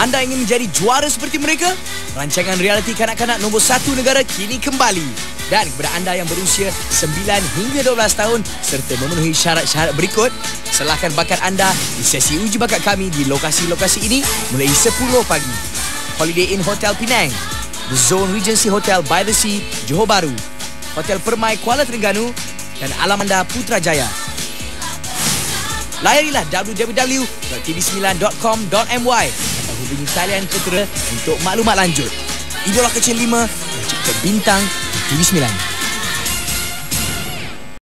Anda ingin menjadi juara seperti mereka? Rancangan realiti kanak-kanak nombor 1 negara kini kembali. Dan kepada anda yang berusia 9 hingga 12 tahun serta memenuhi syarat-syarat berikut, selahkan bakat anda di sesi uji bakat kami di lokasi-lokasi ini mulai 10 pagi. Holiday Inn Hotel Penang, The Zone Regency Hotel by the Sea, Johor Bahru, Hotel Permai Kuala Terengganu dan Alamanda Putrajaya. Layarilah www.tv9.com.my atau hubungi talian ketera untuk maklumat lanjut. Idola kecil 5 mencipta bintang di TV9.